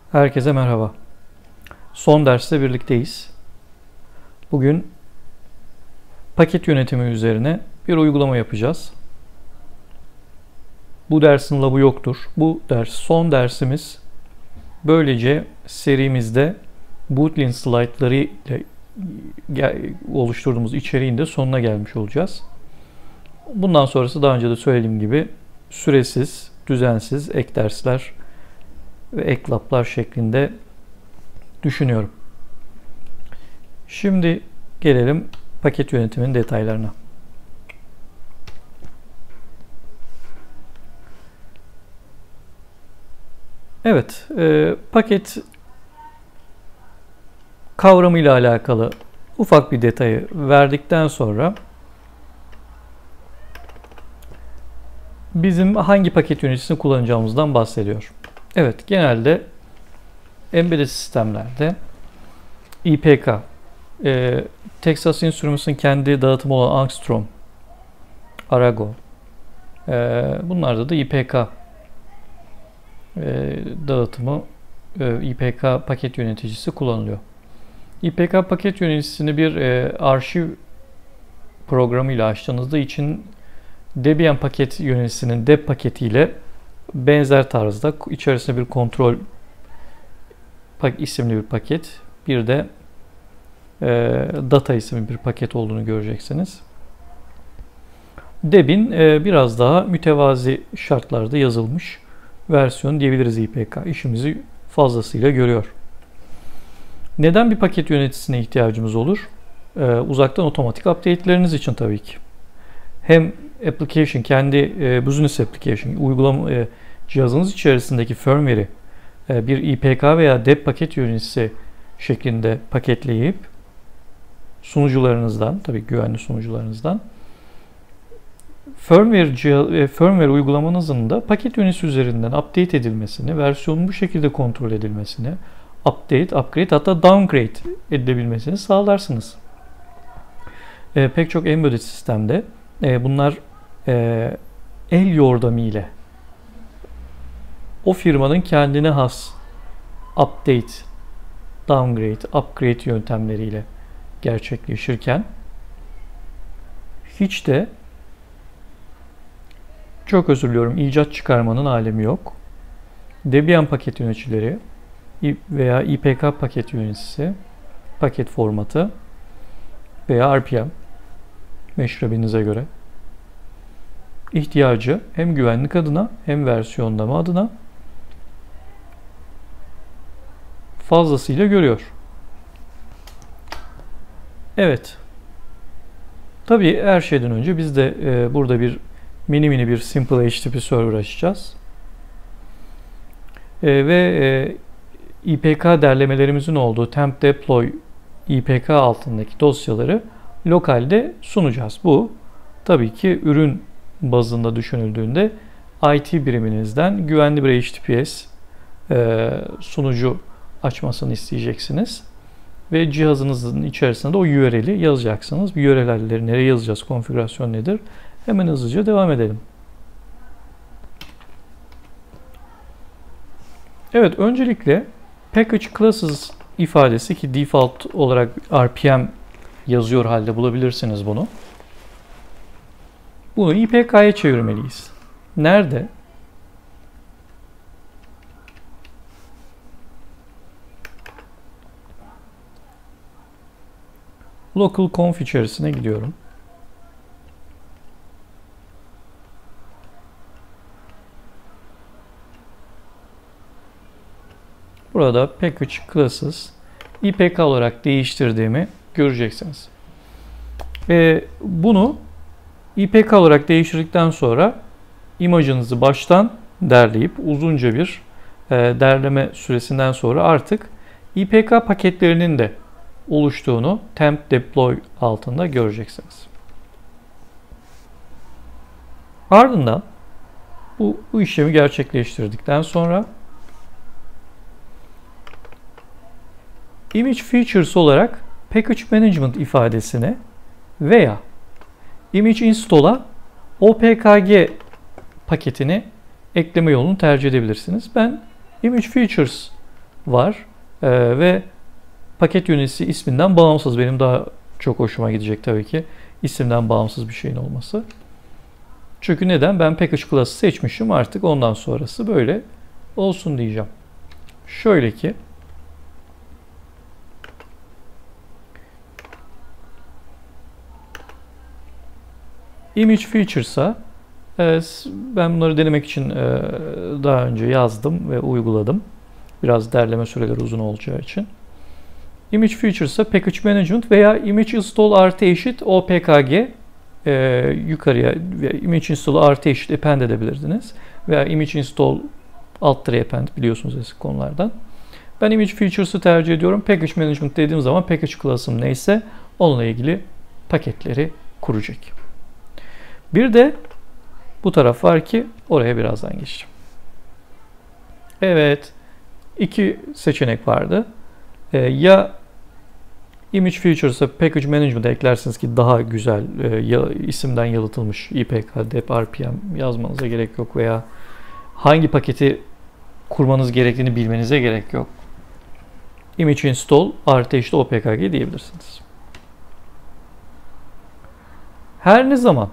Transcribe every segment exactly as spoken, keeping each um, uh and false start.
Herkese merhaba. Son derste birlikteyiz. Bugün paket yönetimi üzerine bir uygulama yapacağız. Bu dersin labı yoktur. Bu ders son dersimiz. Böylece serimizde Boolean slaytları ile oluşturduğumuz içeriğin de sonuna gelmiş olacağız. Bundan sonrası daha önce de söylediğim gibi süresiz, düzensiz ek dersler ve ek lablar şeklinde düşünüyorum. Şimdi gelelim paket yönetiminin detaylarına. Evet, e, paket kavramıyla alakalı ufak bir detayı verdikten sonra bizim hangi paket yöneticisini kullanacağımızdan bahsediyor. Evet, genelde embedded sistemlerde I P K, e, Texas Instruments'ın kendi dağıtımı olan Angstrom, Arago, e, bunlarda da I P K e, dağıtımı, e, I P K paket yöneticisi kullanılıyor. I P K paket yöneticisini bir e, arşiv programıyla açtığınızda için Debian paket yöneticisinin deb paketiyle benzer tarzda içerisinde bir kontrol isimli bir paket, bir de e, data isimli bir paket olduğunu göreceksiniz. Deb'in e, biraz daha mütevazi şartlarda yazılmış versiyon diyebiliriz I P K. İşimizi fazlasıyla görüyor. Neden bir paket yöneticisine ihtiyacımız olur? E, uzaktan otomatik update'leriniz için tabii ki. Hem application, kendi e, business application, uygulama e, cihazınız içerisindeki firmware'i e, bir I P K veya deb paket yöneticisi şeklinde paketleyip sunucularınızdan, tabii güvenli sunucularınızdan firmware, cihaz, e, firmware uygulamanızın da paket yöneticisi üzerinden update edilmesini, versiyonun bu şekilde kontrol edilmesini, update, upgrade, hatta downgrade edilebilmesini sağlarsınız. E, pek çok embedded sistemde e, bunlar e, el yordamı ile o firmanın kendine has update, downgrade, upgrade yöntemleriyle gerçekleşirken hiç de, çok özür diliyorum, icat çıkarmanın alemi yok. Debian paket yöneticileri veya I P K paket yöneticisi, paket formatı veya R P M meşrebinize göre ihtiyacı hem güvenlik adına hem versiyonlama adına fazlasıyla görüyor. Evet. Tabii her şeyden önce biz de e, burada bir mini mini bir simple H T T P server açacağız. E, ve e, I P K derlemelerimizin olduğu temp deploy I P K altındaki dosyaları lokalde sunacağız. Bu tabii ki ürün bazında düşünüldüğünde I T biriminizden güvenli bir H T T P S e, sunucu açmasını isteyeceksiniz. Ve cihazınızın içerisinde de o U R L'i yazacaksınız. Bu U R L'leri nereye yazacağız? Konfigürasyon nedir? Hemen hızlıca devam edelim. Evet, öncelikle package classes ifadesi, ki default olarak R P M yazıyor halde bulabilirsiniz bunu. Bunu I P K'ya çevirmeliyiz. Nerede? Local conf içerisine gidiyorum. Burada package classes I P K olarak değiştirdiğimi göreceksiniz. Ve bunu I P K olarak değiştirdikten sonra imajınızı baştan derleyip uzunca bir e, derleme süresinden sonra artık I P K paketlerinin de oluştuğunu temp deploy altında göreceksiniz. Ardından bu, bu işlemi gerçekleştirdikten sonra image features olarak package management ifadesine veya image install'a O P K G paketini ekleme yolunu tercih edebilirsiniz. Ben image features var. Ee, ve paket yöneticisi isminden bağımsız. Benim daha çok hoşuma gidecek tabii ki isimden bağımsız bir şeyin olması. Çünkü neden? Ben package class'ı seçmişim, artık ondan sonrası böyle olsun diyeceğim. Şöyle ki image features'a ben bunları denemek için daha önce yazdım ve uyguladım. Biraz derleme süreleri uzun olacağı için. Image features'a package management veya image install artı eşit opkg e, yukarıya image install artı eşit append edebilirdiniz. Veya image install alt tire append, biliyorsunuz eski konulardan. Ben image features'ı tercih ediyorum. Package management dediğim zaman package class'ım neyse onunla ilgili paketleri kuracak. Bir de bu taraf var ki oraya birazdan geçeceğim. Evet. İki seçenek vardı. Ee, ya image features'a package management'a eklersiniz ki daha güzel e, ya, isimden yalıtılmış I P K, dep, R P M yazmanıza gerek yok veya hangi paketi kurmanız gerektiğini bilmenize gerek yok. Image install artı eşit opkg diyebilirsiniz. Her ne zaman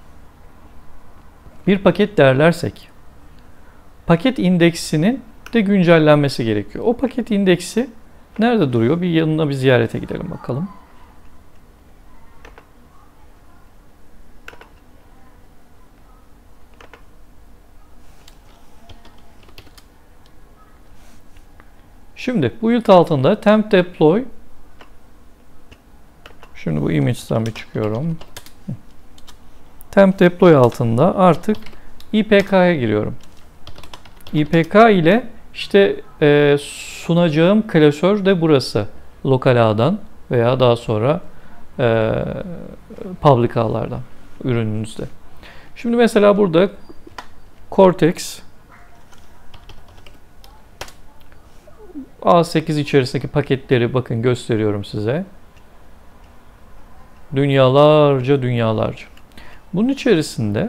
bir paket derlersek paket indeksinin de güncellenmesi gerekiyor. O paket indeksi nerede duruyor? Bir yanına bir ziyarete gidelim bakalım. Şimdi bu build altında temp deploy, şimdi bu image'den bir çıkıyorum. Temp deploy altında artık I P K'ya giriyorum. I P K ile işte e, sunacağım klasör de burası. Lokal ağdan veya daha sonra e, public ağlardan ürününüzde. Şimdi mesela burada Cortex A sekiz içerisindeki paketleri bakın gösteriyorum size. Dünyalarca dünyalarca. Bunun içerisinde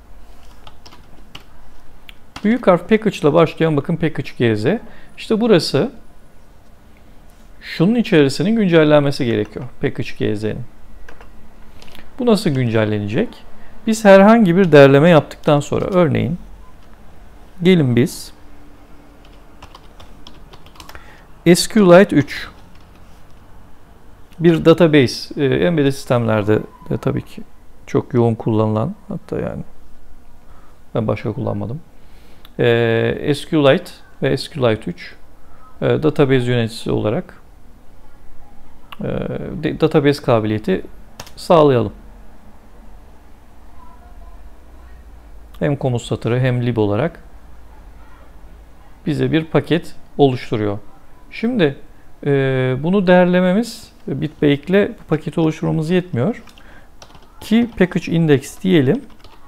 büyük harf package ile başlayan bakın package gz. İşte burası şunun içerisinin güncellenmesi gerekiyor. Package gz'nin. Bu nasıl güncellenecek? Biz herhangi bir derleme yaptıktan sonra örneğin gelin biz SQLite üç bir database e, embedded sistemlerde de tabii ki çok yoğun kullanılan, hatta yani ben başka kullanmadım. E, SQLite ve SQLite üç e, database yöneticisi olarak e, database kabiliyeti sağlayalım. Hem komut satırı hem lib olarak bize bir paket oluşturuyor. Şimdi e, bunu derlememiz bitbake ile paketi oluşturmamız yetmiyor. Ki package index diyelim.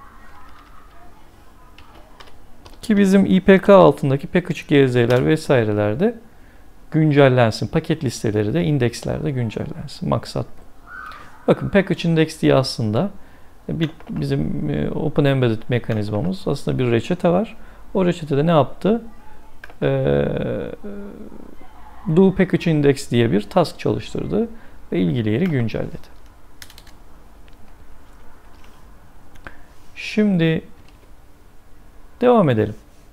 Ki bizim I P K altındaki package gz'ler vesairelerde güncellensin. Paket listeleri de indekslerde güncellensin. Maksat bu. Bakın package index diye aslında bizim Open Embedded mekanizmamız aslında bir reçete var. O reçetede ne yaptı? Ee, do package index diye bir task çalıştırdı ve ilgili yeri güncelledi. Şimdi devam edelim.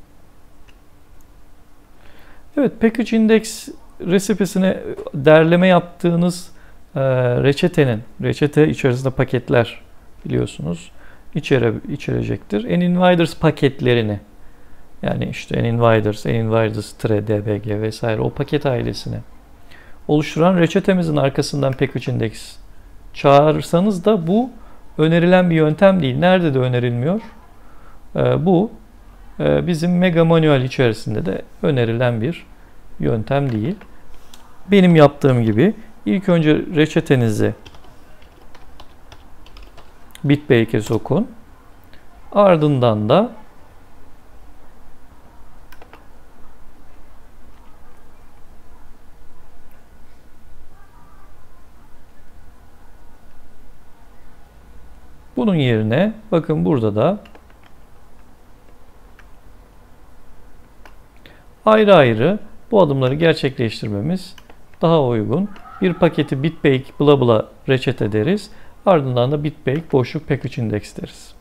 Evet, package index resipesine derleme yaptığınız e, reçetenin, reçete içerisinde paketler biliyorsunuz içere, içerecektir. Ninviders paketlerini, yani işte Ninviders, Ninviders, D B G vesaire o paket ailesini oluşturan reçetemizin arkasından package index çağırırsanız da bu önerilen bir yöntem değil. Nerede de önerilmiyor? Ee, bu e, bizim Mega Manual içerisinde de önerilen bir yöntem değil. Benim yaptığım gibi ilk önce reçetenizi bitbake'e sokun. Ardından da bunun yerine bakın burada da ayrı ayrı bu adımları gerçekleştirmemiz daha uygun. Bir paketi bitbake bla bla reçete deriz. Ardından da bitbake boşluk package index deriz.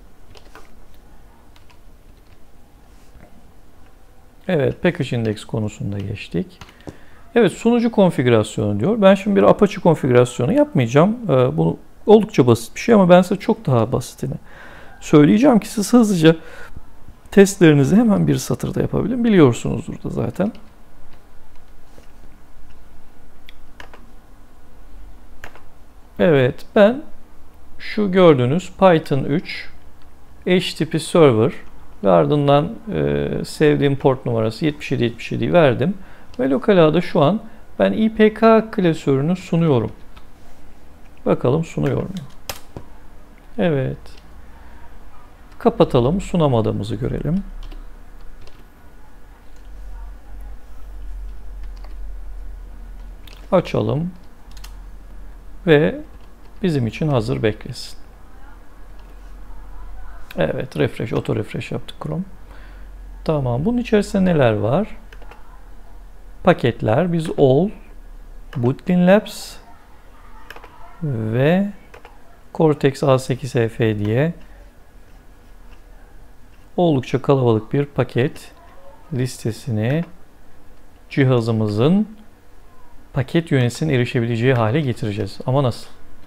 Evet, package index konusunda geçtik. Evet, sunucu konfigürasyonu diyor. Ben şimdi bir Apache konfigürasyonu yapmayacağım. Ee, bu oldukça basit bir şey ama ben size çok daha basitini söyleyeceğim ki siz hızlıca testlerinizi hemen bir satırda yapabilin. Biliyorsunuzdur da zaten. Evet, ben şu gördüğünüz Python üç H T T P server ve ardından e, sevdiğim port numarası yetmiş yedi yetmiş yediyi verdim. Ve lokal ağda şu an ben İ P K klasörünü sunuyorum. Bakalım sunuyor mu? Evet. Kapatalım. Sunamadığımızı görelim. Açalım. Ve bizim için hazır beklesin. Evet. Refresh, auto refresh yaptık Chrome. Tamam. Bunun içerisinde neler var? Paketler. Biz all, Butlin Labs ve Cortex A sekiz H F diye oldukça kalabalık bir paket listesini cihazımızın paket yöneticisinin erişebileceği hale getireceğiz. Ama nasıl?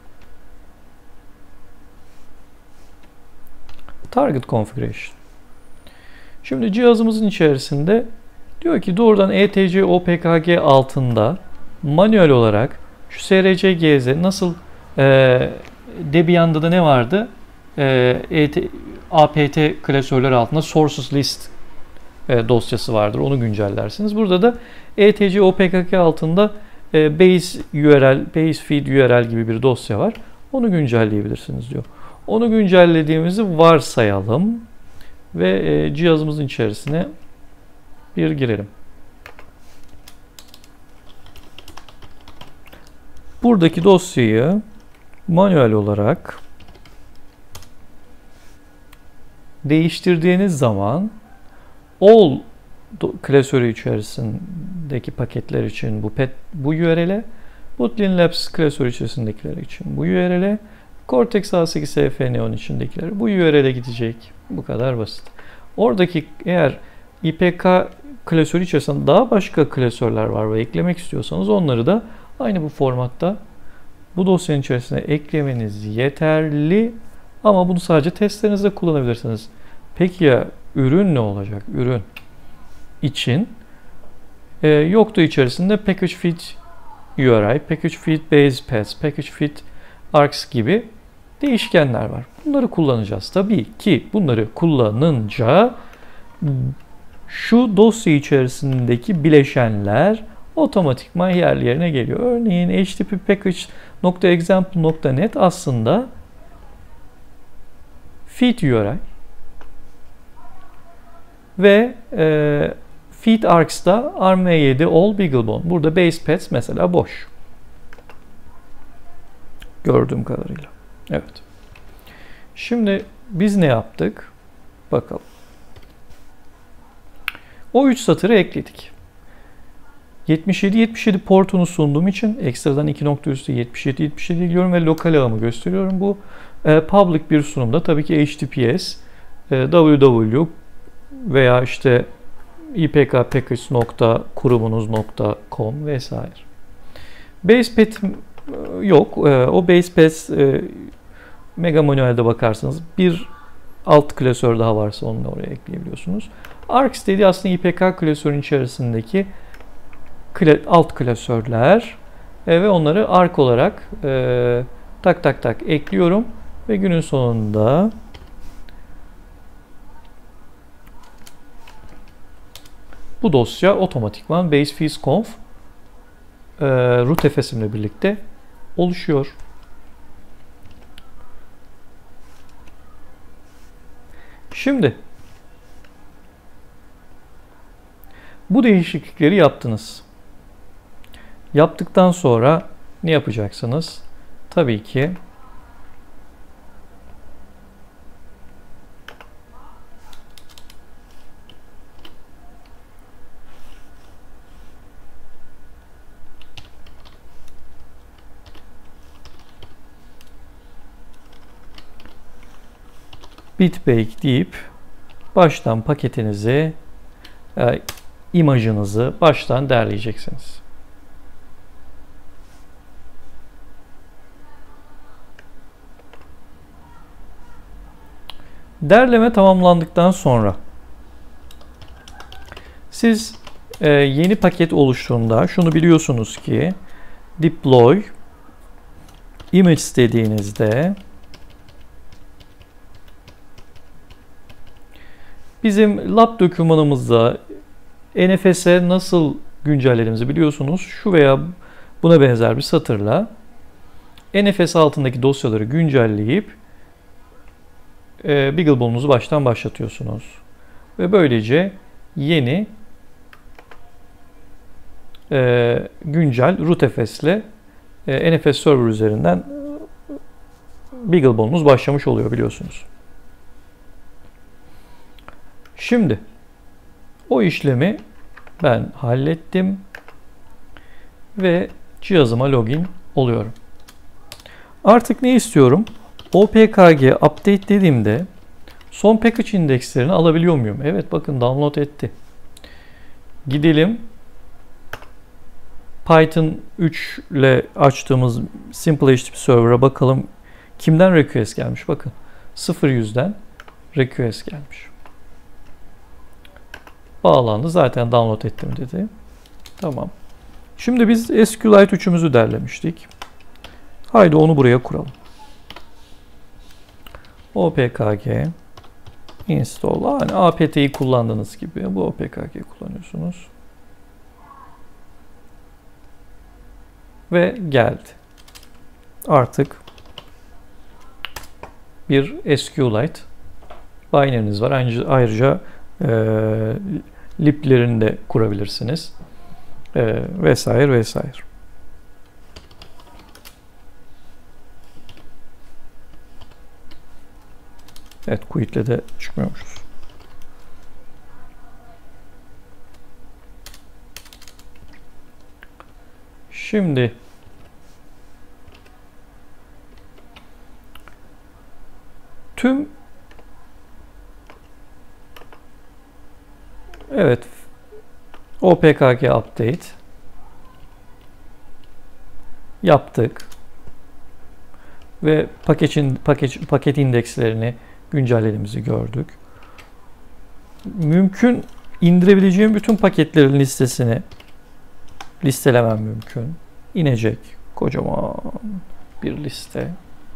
Target Configuration. Şimdi cihazımızın içerisinde diyor ki doğrudan E T C O P K G altında manuel olarak şu S R C G Z nasıl e, Debian'da da ne vardı? E, A P T klasörleri altında sources list e, dosyası vardır. Onu güncellersiniz. Burada da E T C O P K G altında e, base U R L, base feed U R L gibi bir dosya var. Onu güncelleyebilirsiniz diyor. Onu güncellediğimizi varsayalım ve e, cihazımızın içerisine bir girelim. Buradaki dosyayı manuel olarak değiştirdiğiniz zaman all klasörü içerisindeki paketler için bu pet, bu U R L'e, Butlin Labs klasörü içerisindekiler için bu U R L'e, Cortex A sekiz H F Neon içindekiler bu U R L'e gidecek. Bu kadar basit. Oradaki eğer İ P K klasörü içerisinde daha başka klasörler var ve eklemek istiyorsanız onları da aynı bu formatta bu dosyanın içerisine eklemeniz yeterli. Ama bunu sadece testlerinizde kullanabilirsiniz. Peki ya ürün ne olacak? Ürün için e, yoktu içerisinde package fit U R I, package fit base paths, package fit args gibi değişkenler var. Bunları kullanacağız. Tabii ki bunları kullanınca şu dosya içerisindeki bileşenler otomatikman yerli yerine geliyor. Örneğin H T T P package.example nokta net aslında feed U R I ve e, feed args'da ARM V yedi all BeagleBone. Burada base paths mesela boş. Gördüğüm kadarıyla. Evet. Şimdi biz ne yaptık? Bakalım. O üç satırı ekledik. yetmiş yedi yetmiş yedi portunu sunduğum için ekstradan iki nokta üstü yetmiş yedi yetmiş yedi diyorum ve lokal ağımı gösteriyorum. Bu e, public bir sunumda tabii ki H T T P S, e, W W veya işte I P K package nokta kurumunuz nokta com vesaire. Base path yok. E, o base path e, Mega Manuel'de bakarsanız bir alt klasör daha varsa onu da oraya ekleyebiliyorsunuz. Args dediği aslında İ P K klasörün içerisindeki alt klasörler e, ve onları ark olarak e, tak tak tak ekliyorum ve günün sonunda bu dosya otomatikman basefees.conf e, rootfs ile birlikte oluşuyor. Şimdi bu değişiklikleri yaptınız. Yaptıktan sonra ne yapacaksınız? Tabii ki bitbake deyip baştan paketinizi, e, imajınızı baştan derleyeceksiniz. Derleme tamamlandıktan sonra siz e, yeni paket oluştuğunda şunu biliyorsunuz ki deploy image dediğinizde bizim lab dokümanımızda N F S'e nasıl güncellediğimizi biliyorsunuz. Şu veya buna benzer bir satırla N F S altındaki dosyaları güncelleyip e, BeagleBone'unuzu baştan başlatıyorsunuz. Ve böylece yeni e, güncel rootfs ile e, N F S server üzerinden BeagleBone'unuz başlamış oluyor biliyorsunuz. Şimdi o işlemi ben hallettim ve cihazıma login oluyorum. Artık ne istiyorum? O P K G update dediğimde son package indekslerini alabiliyor muyum? Evet, bakın download etti. Gidelim. Python üç ile açtığımız Simple H T T P server'a bakalım. Kimden request gelmiş? Bakın sıfır yüzden request gelmiş. Bağlandı. Zaten download ettim dedi. Tamam. Şimdi biz SQLite üçümüzü derlemiştik. Haydi onu buraya kuralım. O P K G install. Hani A P T'yi kullandığınız gibi bu O P K G'yi kullanıyorsunuz. Ve geldi. Artık bir SQLite binary'niz var. Ayrıca e, liblerini de kurabilirsiniz. E, vesaire vesaire. Evet, quit'le de çıkmıyormuşuz. Şimdi tüm evet O P K G update yaptık ve paketin paket paket indekslerini güncellediğimizi gördük. Mümkün indirebileceğim bütün paketlerin listesini listelemem mümkün. İnecek kocaman bir liste.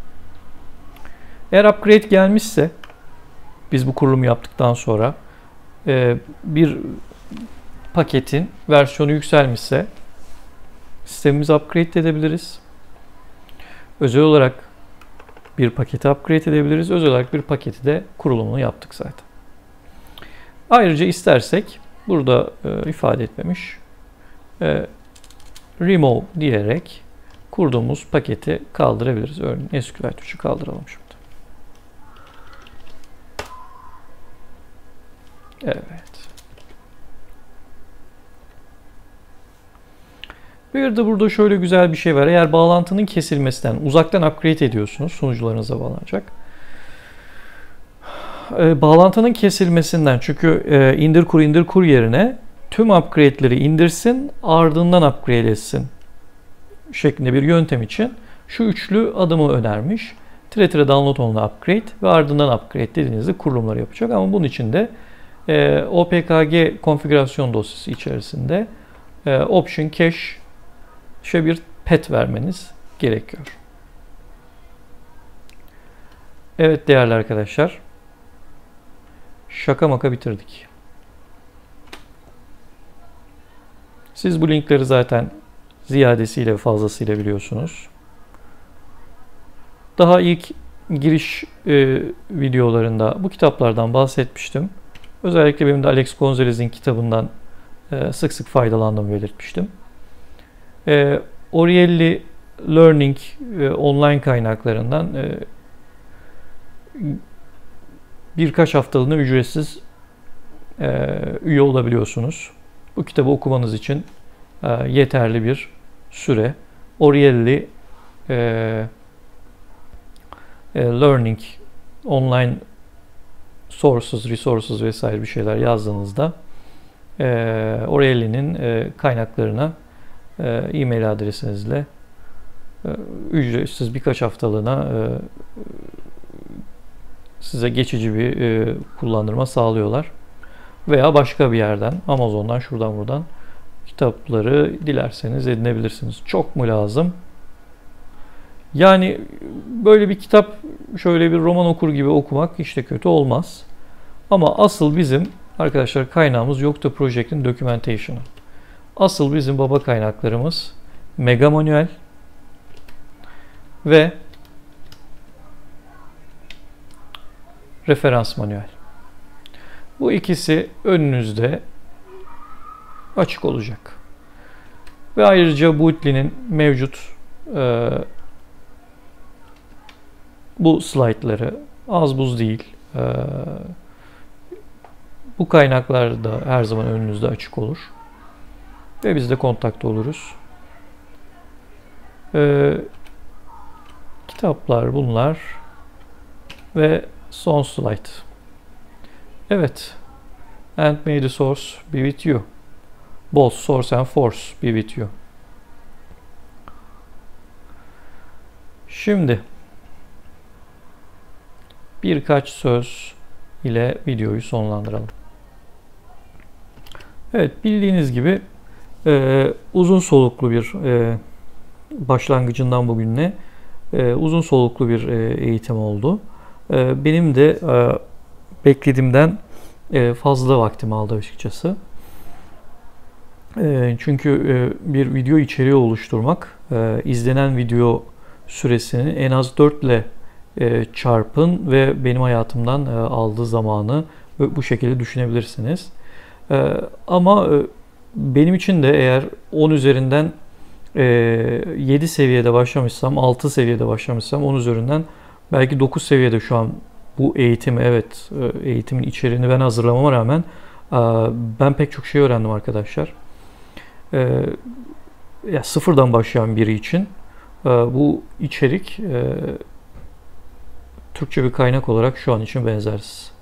Eğer upgrade gelmişse biz bu kurulumu yaptıktan sonra bir paketin versiyonu yükselmişse sistemimizi upgrade edebiliriz. Özel olarak bir paketi upgrade edebiliriz. Özel olarak bir paketi de kurulumunu yaptık zaten. Ayrıca istersek burada e, ifade etmemiş e, remove diyerek kurduğumuz paketi kaldırabiliriz. Örneğin SQLite üçü kaldıralım şimdi. Evet. Bir de burada şöyle güzel bir şey var. Eğer bağlantının kesilmesinden uzaktan upgrade ediyorsunuz, sunucularınıza bağlanacak. Ee, bağlantının kesilmesinden, çünkü e, indir kur indir kur yerine tüm upgrade'leri indirsin, ardından upgrade etsin şeklinde bir yöntem için şu üçlü adımı önermiş. Tire tire download onunla upgrade ve ardından upgrade dediğinizde kurulumları yapacak. Ama bunun için de e, O P K G konfigürasyon dosyası içerisinde e, option cache şöyle bir pet vermeniz gerekiyor. Evet değerli arkadaşlar, şaka maka bitirdik. Siz bu linkleri zaten ziyadesiyle fazlasıyla biliyorsunuz. Daha ilk giriş e, videolarında bu kitaplardan bahsetmiştim. Özellikle benim de Alex Gonzalez'in kitabından e, sık sık faydalandığımı belirtmiştim. E, Orielli Learning e, online kaynaklarından e, birkaç haftalığına ücretsiz e, üye olabiliyorsunuz. Bu kitabı okumanız için e, yeterli bir süre. Orielli e, e, Learning online sources, resources vesaire bir şeyler yazdığınızda e, O'Reilly'nin e, kaynaklarına e, e-mail adresinizle e, ücretsiz birkaç haftalığına e, size geçici bir e, kullandırma sağlıyorlar. Veya başka bir yerden, Amazon'dan, şuradan buradan kitapları dilerseniz edinebilirsiniz. Çok mu lazım? Yani böyle bir kitap, şöyle bir roman okur gibi okumak işte kötü olmaz. Ama asıl bizim arkadaşlar kaynağımız Yocto Project'in documentation'ı. Asıl bizim baba kaynaklarımız Mega Manual ve referans manuel. Bu ikisi önünüzde açık olacak. Ve ayrıca Bootly'nin mevcut e, bu slaytları az buz değil. E, bu kaynaklar da her zaman önünüzde açık olur. Ve biz de kontakta oluruz. E, kitaplar bunlar. Ve son slide. Evet. And may the source be with you. Both source and force be with you. Şimdi birkaç söz ile videoyu sonlandıralım. Evet, bildiğiniz gibi e, uzun soluklu bir e, başlangıcından bugüne e, uzun soluklu bir e, eğitim oldu. E, benim de e, beklediğimden e, fazla vaktimi aldı açıkçası. E, çünkü e, bir video içeriği oluşturmak, e, izlenen video süresini en az dört ile e, çarpın ve benim hayatımdan e, aldığı zamanı bu şekilde düşünebilirsiniz. E, ama e, benim için de eğer on üzerinden e, yedi seviyede başlamışsam, altı seviyede başlamışsam, on üzerinden belki dokuz seviyede şu an bu eğitimi, evet eğitimin içeriğini ben hazırlamama rağmen ben pek çok şey öğrendim arkadaşlar. Ya sıfırdan başlayan biri için bu içerik Türkçe bir kaynak olarak şu an için benzersiz.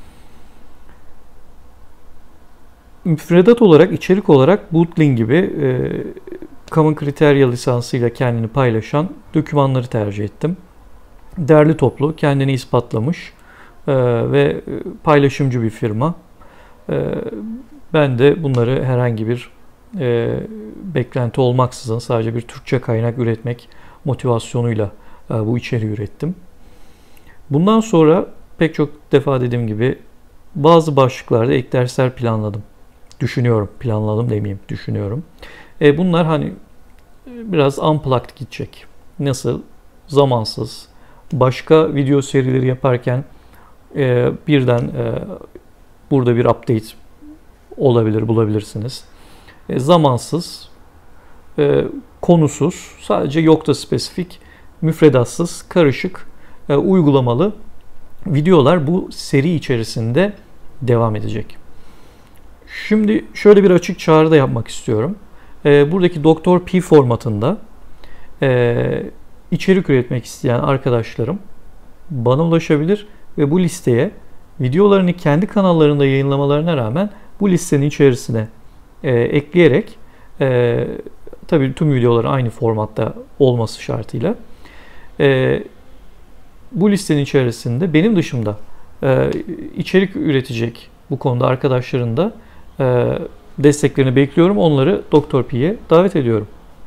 Müfredat olarak, içerik olarak Bootly gibi Common Criteria lisansıyla kendini paylaşan dokümanları tercih ettim. Derli toplu, kendini ispatlamış e, ve paylaşımcı bir firma. E, ben de bunları herhangi bir e, beklenti olmaksızın sadece bir Türkçe kaynak üretmek motivasyonuyla e, bu içeriği ürettim. Bundan sonra pek çok defa dediğim gibi bazı başlıklarda ek dersler planladım. Düşünüyorum, planladım demeyeyim, düşünüyorum. E, bunlar hani biraz unplugged gidecek. Nasıl? Zamansız. Başka video serileri yaparken e, birden e, burada bir update olabilir, bulabilirsiniz. E, zamansız, e, konusuz, sadece Yocto spesifik, müfredatsız, karışık, e, uygulamalı videolar bu seri içerisinde devam edecek. Şimdi şöyle bir açık çağrı da yapmak istiyorum. E, buradaki Doktor P formatında e, içerik üretmek isteyen arkadaşlarım bana ulaşabilir ve bu listeye videolarını kendi kanallarında yayınlamalarına rağmen bu listenin içerisine e, ekleyerek e, tabii tüm videoları aynı formatta olması şartıyla e, bu listenin içerisinde benim dışımda e, içerik üretecek bu konuda arkadaşların da e, desteklerini bekliyorum. Onları Doktor P'ye davet ediyorum.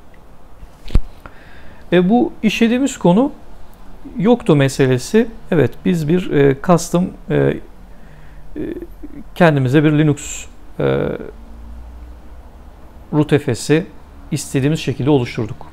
E, bu işlediğimiz konu Yocto meselesi. Evet, biz bir e, custom e, e, kendimize bir Linux e, rootf'si istediğimiz şekilde oluşturduk.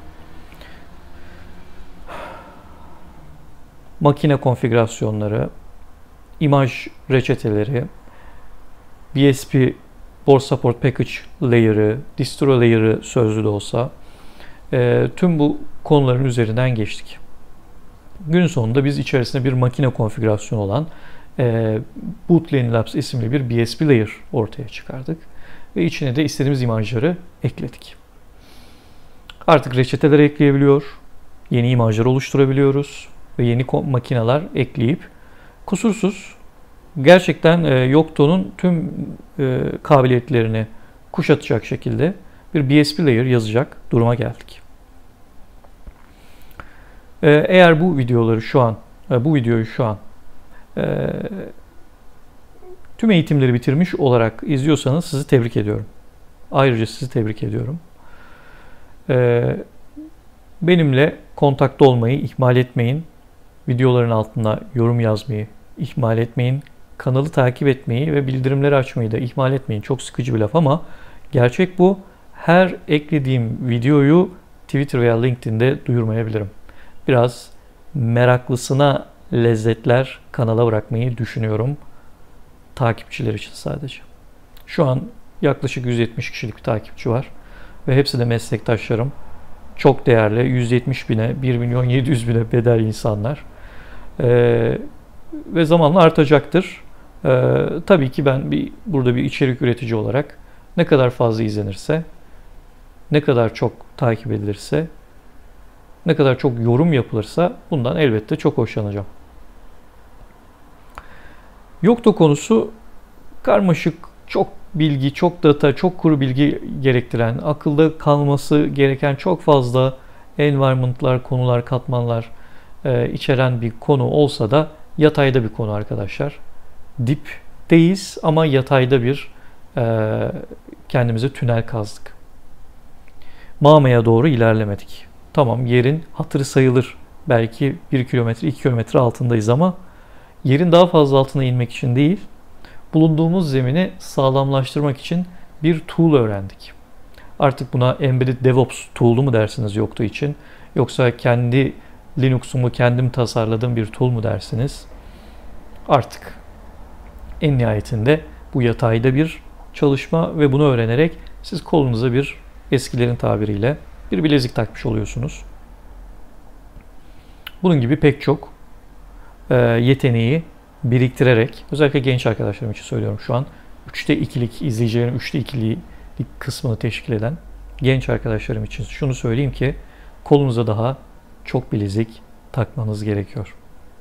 Makine konfigürasyonları, imaj reçeteleri, B S P Board Support Package layer'ı, distro layer'ı sözlü de olsa e, tüm bu konuların üzerinden geçtik. Gün sonunda biz içerisinde bir makine konfigürasyonu olan e, Bootly Labs isimli bir B S P layer ortaya çıkardık. Ve içine de istediğimiz imajları ekledik. Artık reçeteler ekleyebiliyor, yeni imajlar oluşturabiliyoruz ve yeni makineler ekleyip kusursuz gerçekten e, Yocto'nun tüm e, kabiliyetlerini kuşatacak şekilde bir B S P layer yazacak duruma geldik. E, eğer bu videoları şu an, e, bu videoyu şu an e, tüm eğitimleri bitirmiş olarak izliyorsanız sizi tebrik ediyorum. Ayrıca sizi tebrik ediyorum. E, benimle kontakta olmayı ihmal etmeyin. Videoların altına yorum yazmayı ihmal etmeyin. Kanalı takip etmeyi ve bildirimleri açmayı da ihmal etmeyin. Çok sıkıcı bir laf ama gerçek bu. Her eklediğim videoyu Twitter veya LinkedIn'de duyurmayabilirim. Biraz meraklısına lezzetler kanala bırakmayı düşünüyorum. Takipçiler için sadece. Şu an yaklaşık yüz yetmiş kişilik bir takipçi var. Ve hepsi de meslektaşlarım. Çok değerli. yüz yetmiş bine, bir milyon yedi yüz bine bedel insanlar. Ee, ve zamanla artacaktır. Ee, tabii ki ben bir burada bir içerik üretici olarak ne kadar fazla izlenirse, ne kadar çok takip edilirse, ne kadar çok yorum yapılırsa bundan elbette çok hoşlanacağım. Yocto konusu karmaşık, çok bilgi, çok data, çok kuru bilgi gerektiren, akılda kalması gereken çok fazla environment'lar, konular, katmanlar e, içeren bir konu olsa da yatayda bir konu arkadaşlar. Dipteyiz ama yatayda bir e, kendimize tünel kazdık. Mağmaya doğru ilerlemedik. Tamam, yerin hatırı sayılır. Belki bir kilometre, iki kilometre altındayız ama yerin daha fazla altına inmek için değil, bulunduğumuz zemini sağlamlaştırmak için bir tool öğrendik. Artık buna Embedded DevOps tool'u mu dersiniz Yocto için? Yoksa kendi Linux'umu kendim tasarladığım bir tool mu dersiniz? Artık en nihayetinde bu yatayda bir çalışma ve bunu öğrenerek siz kolunuza bir, eskilerin tabiriyle, bir bilezik takmış oluyorsunuz. Bunun gibi pek çok e, yeteneği biriktirerek, özellikle genç arkadaşlarım için söylüyorum şu an, üçte ikilik, izleyicilerin üçte ikilik kısmını teşkil eden genç arkadaşlarım için şunu söyleyeyim ki kolunuza daha çok bilezik takmanız gerekiyor.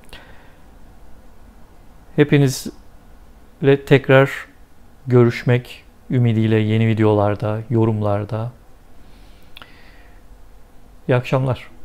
Hepinizle tekrar görüşmek ümidiyle yeni videolarda, yorumlarda. İyi akşamlar.